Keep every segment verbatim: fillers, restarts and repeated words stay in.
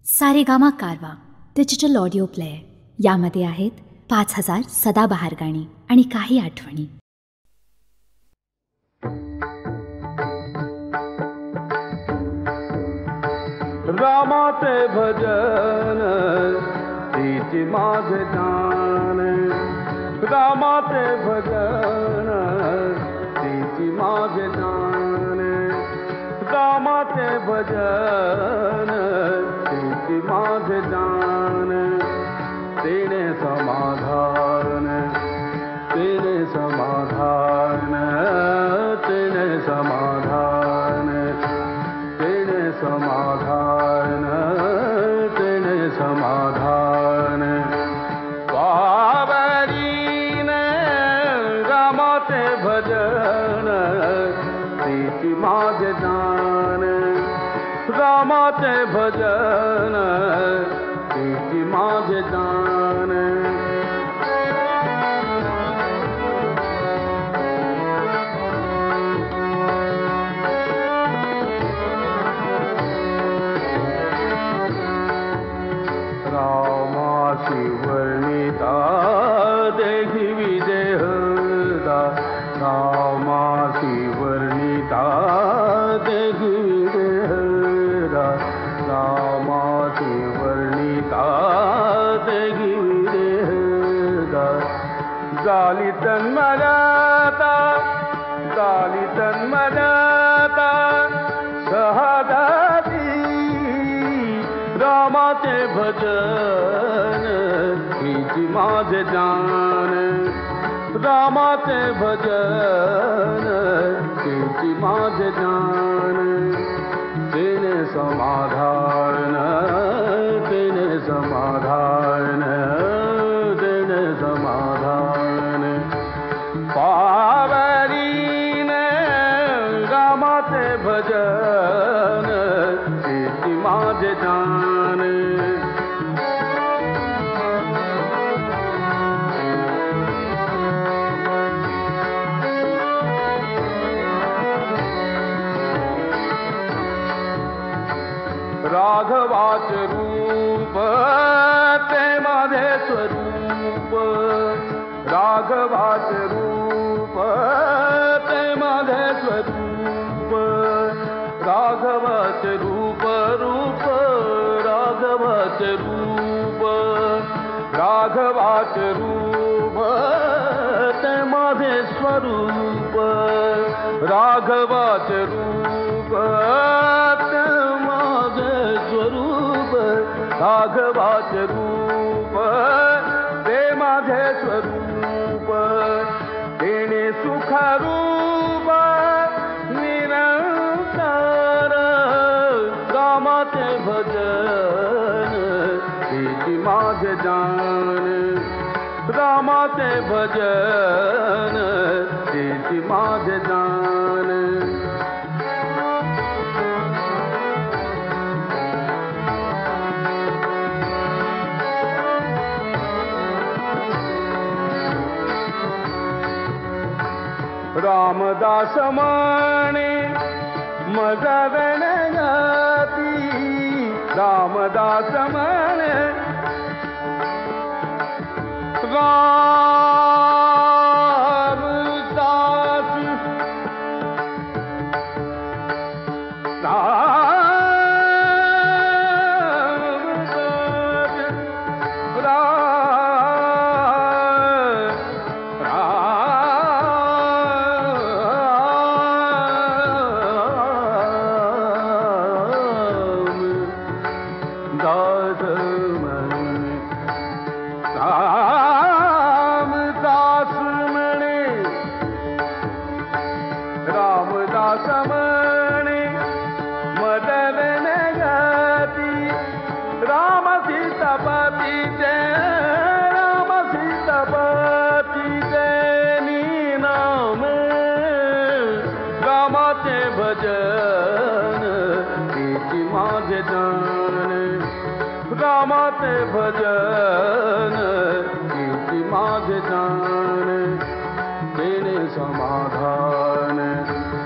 सारेगामा कारवा digital audio player. यामध्ये आहेत पाच हजार सदाबहार गाणी आणि काही आठवणी. रामाचे भजन तेची माझे ध्यान, रामाचे भजन तेची माझे ध्यान, रामाचे भजन तेची माझे ध्यान. तेने समाधान, तेने समाधान, तेने समाधान, तेने समाधान, तेने समाधान. पावरीन रामाचे भजन तेची माझे ध्यान, रामाचे भजन तेची माझे ध्यान. रामाशी वर्णिता देहि विदेहदा, रामाशी वर्णिता देहि विदेहदा, रामाशी वर्णिता देहि विदेहदा. झाली तन्मयता, झाली तन्मयता शहादाती. रामाचे भजन तेची माझे ध्यान, रामाचे भजन तेची माझे ध्यान. तेने समाधान, तेने समाधान, तेने समाधान. पावरीन रामाचे भजन तेची माझे ध्यान. राघवाचे रूप ते माझे स्वरूप, राघवाचे रूप ते माझे स्वरूप. राघवाचे रूप रूप, राघवाचे रूप, राघवाचे रूप ते माझे स्वरूप. राघवाचे रूप ते माझे स्वरूप, राघवाचे रूप ते माझे स्वरूप. तेने सुखरूप निरंतर, रामाचे भजन तेची माझे ध्यान, रामाचे भजन तेची माझे ध्यान. रामदास म्हणे मज गती, रामदास म्हणे रामदास रामाचे भजन तेची माझे ध्यान. तेने समाधान,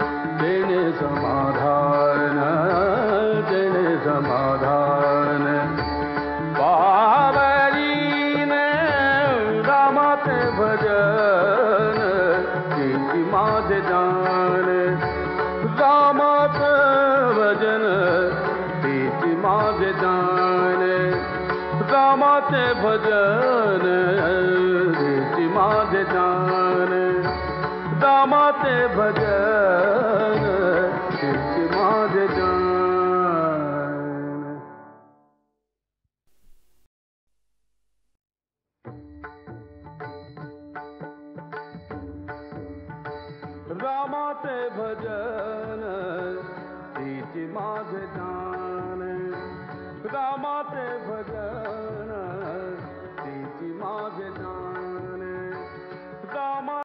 तेने समाधान, तेने समाधान. माझे जान रामाचे भजन तेची माझे जान रामाचे भजन तेची माझे जान. रामाचे भजन तेची माझे जान रामाचे भजन